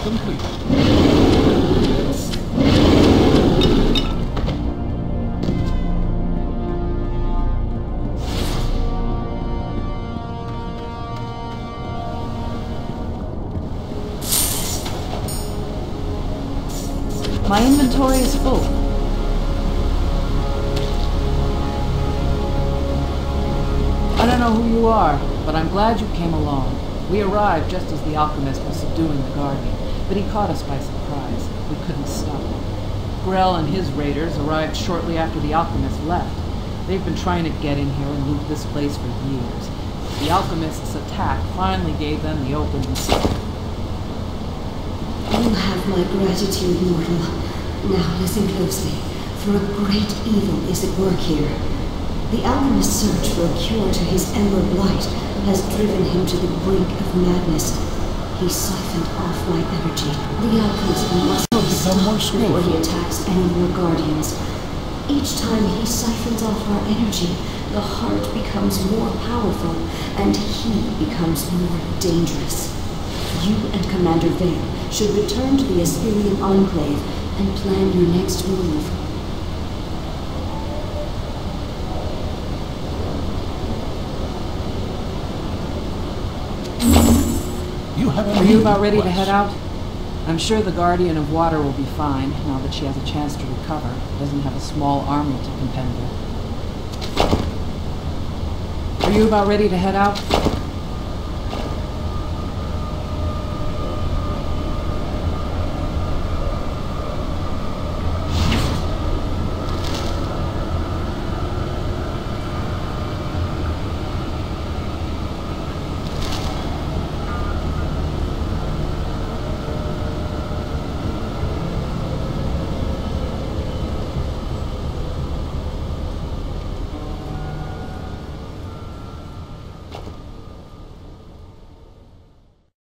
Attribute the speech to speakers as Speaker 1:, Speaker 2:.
Speaker 1: complete.
Speaker 2: My inventory is full. I don't know who you are, but I'm glad you came along. We arrived just as the alchemist was subduing the Guardian, but he caught us by surprise. We couldn't stop him. Grell and his raiders arrived shortly after the alchemist left. They've been trying to get in here and loot this place for years. The alchemist's attack finally gave them the open seat.
Speaker 3: You have my gratitude, mortal. Now listen closely, for a great evil is at work here. The alchemist's search for a cure to his ember blight has driven him to the brink of madness. He siphoned off my energy. The alchemist must be stopped before he attacks any more guardians. Each time he siphons off our energy, the heart becomes more powerful, and he becomes more dangerous. You and Commander Vale should return to the Asperian Enclave and plan your next move.
Speaker 2: Are you about ready to head out? I'm sure the Guardian of Water will be fine, now that she has a chance to recover. Doesn't have a small army to contend with. Are you about ready to head out?